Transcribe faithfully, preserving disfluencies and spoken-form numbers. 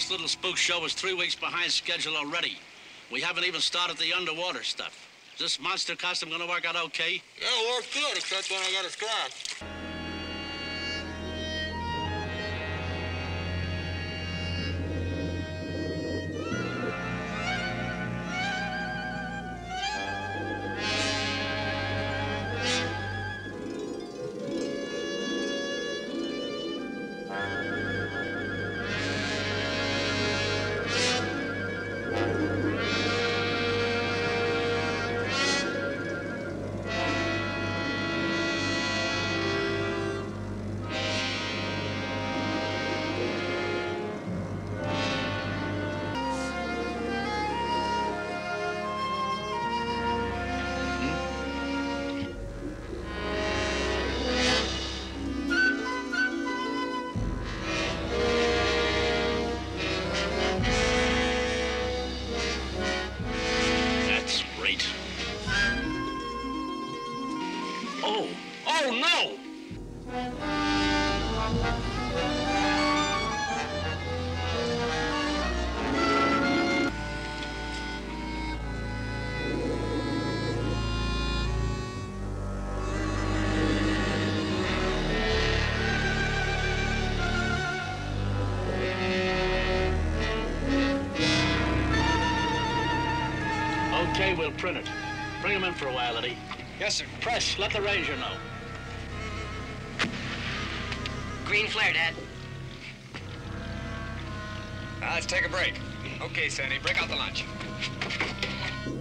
This little spook show is three weeks behind schedule already. We haven't even started the underwater stuff. Is this monster costume gonna work out okay? Yeah, it works good, except when I got a strap. Oh, oh no! Okay, we'll print it. Bring him in for a while, Eddie. Yes, sir. Press, let the ranger know. Green flare, Dad. Now, let's take a break. Okay, Sandy, break out the lunch.